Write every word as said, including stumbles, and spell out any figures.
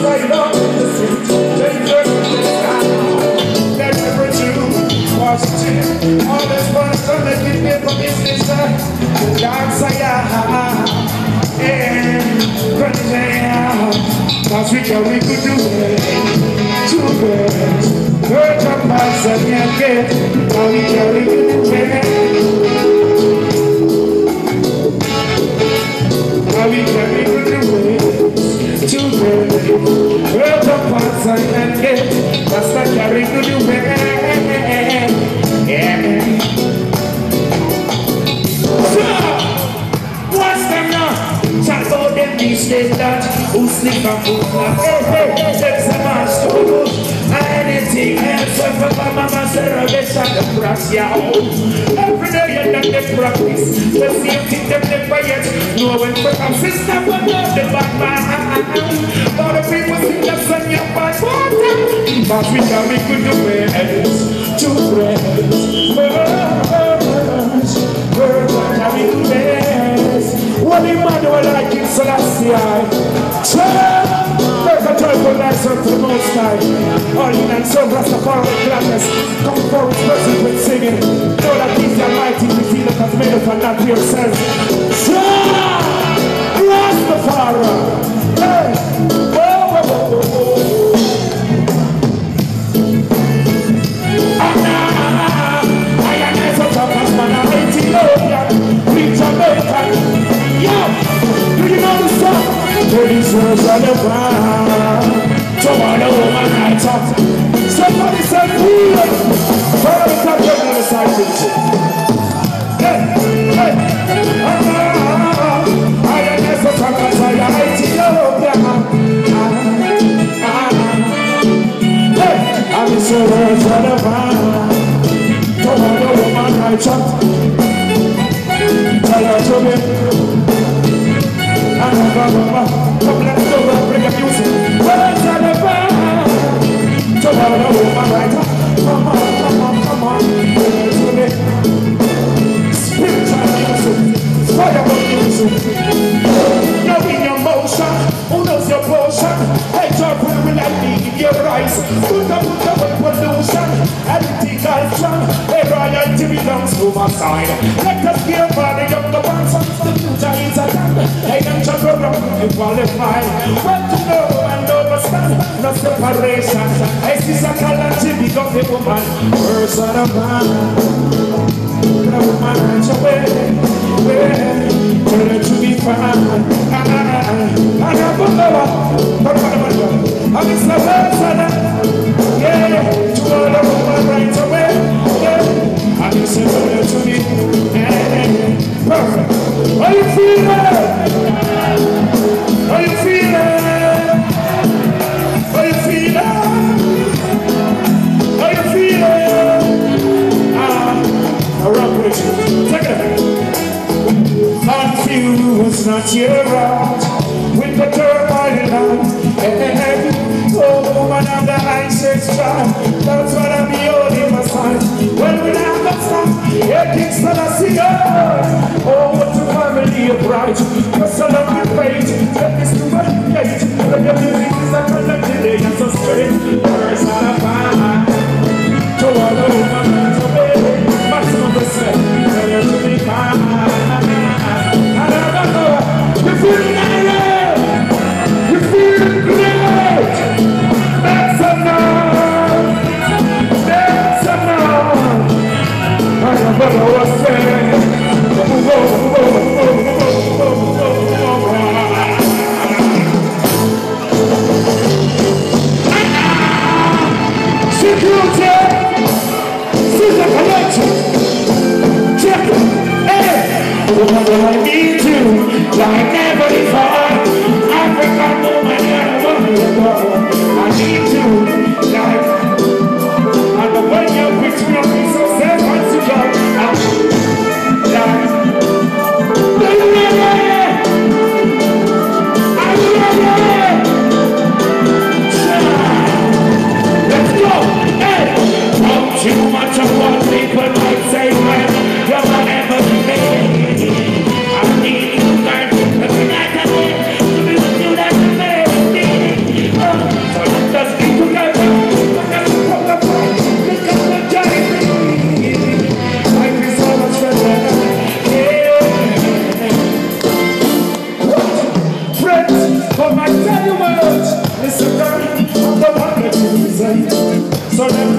right up in the city. They work in the sky. They never do Washington. All this fun is gonna get me for business. The dark side, and running down. Cause we can, we could do it. Two birds, birds of mice and can't get. Now we can, we could do it. Now we can, we could do it. Two birds, birds of mice and can't get. That's the carry to do it. Yeah. So, what's them now? Chat about them these days that who sleep and who laugh. Hey, hey, there's a man to do anything else. If a mama said a bitch and the brass, yeah. Every day you know they practice. The same thing them they quiet. No one for a sister but not the bad man. All the people think that's on your bad water. But we can make good the way two friends. Birds, birds, what can we do this? What the man do I like in Celestia? There's a joyful lesson to the most high. All in and so Rastafari gladness. Come forward, person with singing. Know that these are mighty to see the cosmetic and not yourselves. Rastafari. Hey! Whoa, whoa, whoa, whoa, whoa. Police was on the ground. Tomorrow woman I talk. Somebody said weird. Somebody said we're on the side of the shit. Hey, hey. I am never talking about Ethiopia. Hey, I'm the servants on the ground. Tomorrow woman I talk. Tell her to me. Come, let's go, bring the music. Words on the ground. Tomorrow, my right. Come on, come on, come on. Spiritual music. Firework music. Knowing your motion. Who knows your potion? Hey, job will like me in your eyes. Put up, put up with pollution. Anything I've done. Hey, royalty belongs to my side. Let us give body up the ones on the future is a time. Hey, I'm just around and qualified. Well to know and understand. No separation. Hey, she's a calamity because the woman. Person of man. The woman runs away. Tell her to be fine. And I'm it's the person. Yeah, to all the woman right away. Yeah, and it's a tell to me. Perfect. Are you feeling? Are you feeling? Are you feeling? Are you feeling? Ah, I rock with you. Take it. Confused, not your right. With the turbine line. Hey, oh, woman of the ancestral. That's what I'm holding my sign. When we have a stop, yeah, kicks that I see. Oh, what a family of bright. Just a lovely fate. Let this to my gate. Let your music is a collected day. And so straight. Words out of mine. To all the woman to me. Maximum respect. Tell her to be kind. And I don't know. You feel it? You feel great. That's enough. That's enough. I don't know what's saying. Security. See the connection. Check it. Hey. Woman, I need you like never before. African woman, you're the one you go. I need you like. And the way you pitch me up is so safe and secure. Like. Are you ready? Are you ready? Let's go. Hey. Not too much of what people might say when you're never made. I church, listen, I'm the one that you reside. So let